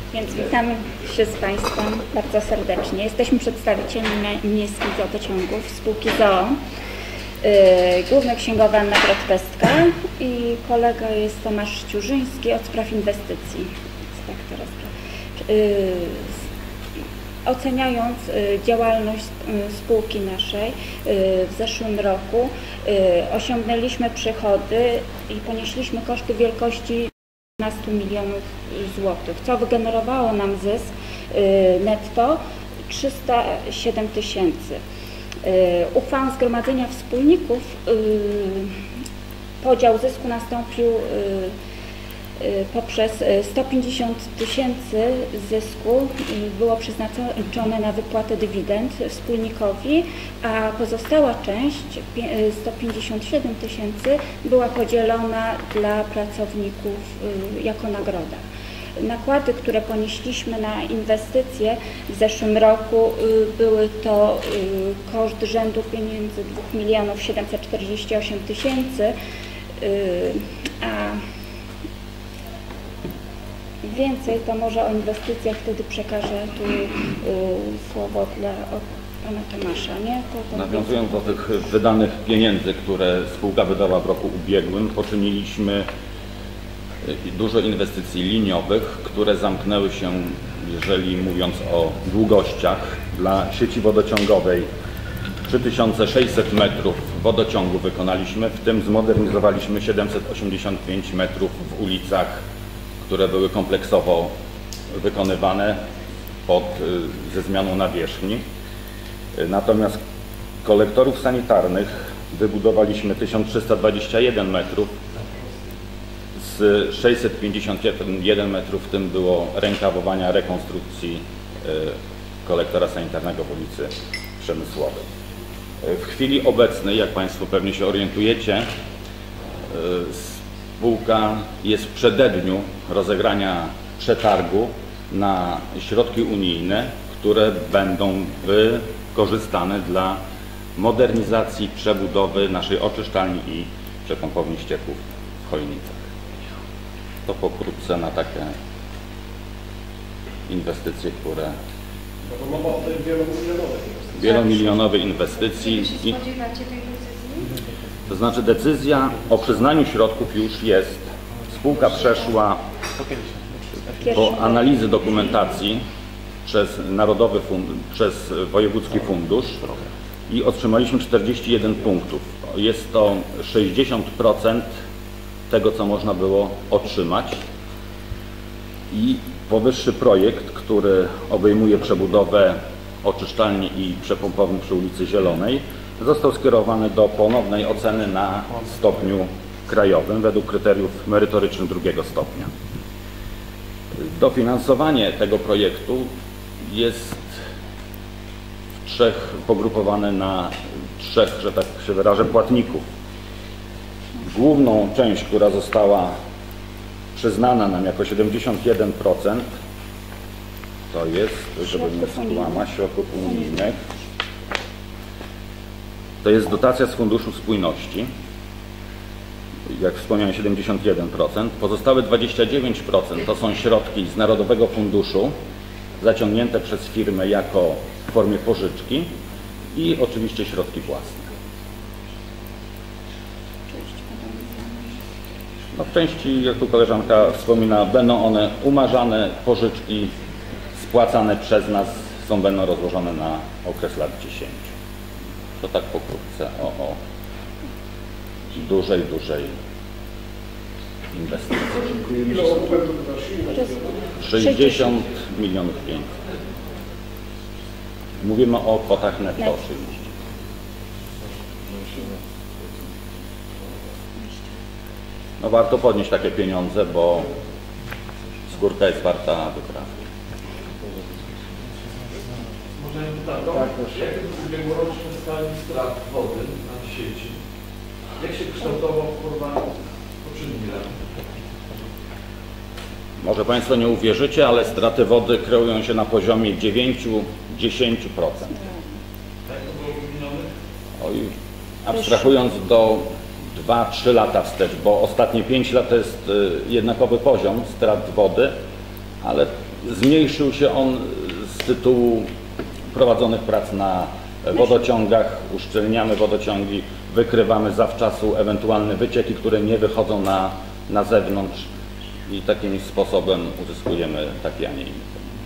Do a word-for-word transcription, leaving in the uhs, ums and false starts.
Więc witam się z Państwem bardzo serdecznie. Jesteśmy przedstawicielami miejskich wodociągów spółki z o o. Yy, Główny księgowy Anna Brodpestka i kolega jest Tomasz Ciurzyński od spraw inwestycji. Inspektora spraw. Yy, Oceniając y, działalność y, spółki naszej y, w zeszłym roku y, osiągnęliśmy przychody i ponieśliśmy koszty wielkości piętnastu milionów złotych, co wygenerowało nam zysk y, netto trzysta siedem tysięcy. Y, uchwałą Zgromadzenia Wspólników y, podział zysku nastąpił y, poprzez sto pięćdziesiąt tysięcy zysku było przeznaczone na wypłatę dywidend wspólnikowi, a pozostała część, sto pięćdziesiąt siedem tysięcy, była podzielona dla pracowników jako nagroda. Nakłady, które ponieśliśmy na inwestycje w zeszłym roku, były to koszt rzędu pieniędzy dwóch milionów siedemset czterdzieści osiem tysięcy, a więcej to może o inwestycjach wtedy przekażę tu y, słowo dla o, pana Tomasza, nie? To, to Nawiązując do tych wydanych pieniędzy, które spółka wydała w roku ubiegłym, poczyniliśmy dużo inwestycji liniowych, które zamknęły się, jeżeli mówiąc o długościach, dla sieci wodociągowej trzy tysiące sześćset metrów wodociągu wykonaliśmy, w tym zmodernizowaliśmy siedemset osiemdziesiąt pięć metrów w ulicach, które były kompleksowo wykonywane pod, ze zmianą nawierzchni. Natomiast kolektorów sanitarnych wybudowaliśmy tysiąc trzysta dwadzieścia jeden metrów, z sześćset pięćdziesiąt jeden metrów, w tym było rękawowania rekonstrukcji kolektora sanitarnego w ulicy Przemysłowej. W chwili obecnej, jak Państwo pewnie się orientujecie, spółka jest w przededniu rozegrania przetargu na środki unijne, które będą wykorzystane dla modernizacji, przebudowy naszej oczyszczalni i przepompowni ścieków w Chojnicach. To pokrótce na takie inwestycje, które... No to mowa o tej wielomilionowej inwestycji. Wielomilionowej inwestycji. Kiedy się spodziewacie tej decyzji? To znaczy decyzja o przyznaniu środków już jest. Spółka przeszła po analizy dokumentacji przez Narodowy Fund, przez Wojewódzki Fundusz i otrzymaliśmy czterdzieści jeden punktów. Jest to sześćdziesiąt procent tego, co można było otrzymać. I powyższy projekt, który obejmuje przebudowę oczyszczalni i przepompowni przy ulicy Zielonej, został skierowany do ponownej oceny na stopniu krajowym według kryteriów merytorycznych drugiego stopnia. Dofinansowanie tego projektu jest w trzech, pogrupowane na trzech, że tak się wyrażę, płatników. Główną część, która została przyznana nam jako siedemdziesiąt jeden procent, to jest, żeby nie skłamać, środków unijnych. To jest dotacja z Funduszu Spójności, jak wspomniałem, siedemdziesiąt jeden procent. Pozostałe dwadzieścia dziewięć procent to są środki z Narodowego Funduszu zaciągnięte przez firmę jako w formie pożyczki i oczywiście środki własne. No w części, jak tu koleżanka wspomina, będą one umarzane, pożyczki spłacane przez nas są, będą rozłożone na okres lat dziesięć. To tak pokrótce o, o dużej, dużej inwestycji. Ile ofertów wynosiło? sześćdziesiąt milionów pieniędzy. Mówimy o kwotach netto oczywiście. No warto podnieść takie pieniądze, bo skórka jest warta wyprawy. Może ja pytam, tak, jak jest ubiegłoroczny stan strat wody na sieci? Jak się kształtował w porównaniu z poprzednimi latami? Może Państwo nie uwierzycie, ale straty wody kreują się na poziomie dziewięć do dziesięciu procent. Jak to było wymienione? Oj, abstrahując do dwa trzy lata wstecz, bo ostatnie pięć lat to jest jednakowy poziom strat wody, ale Zmniejszył się on z tytułu prowadzonych prac na wodociągach, uszczelniamy wodociągi, wykrywamy zawczasu ewentualne wycieki, które nie wychodzą na, na zewnątrz i takim sposobem uzyskujemy taki, a nie inny.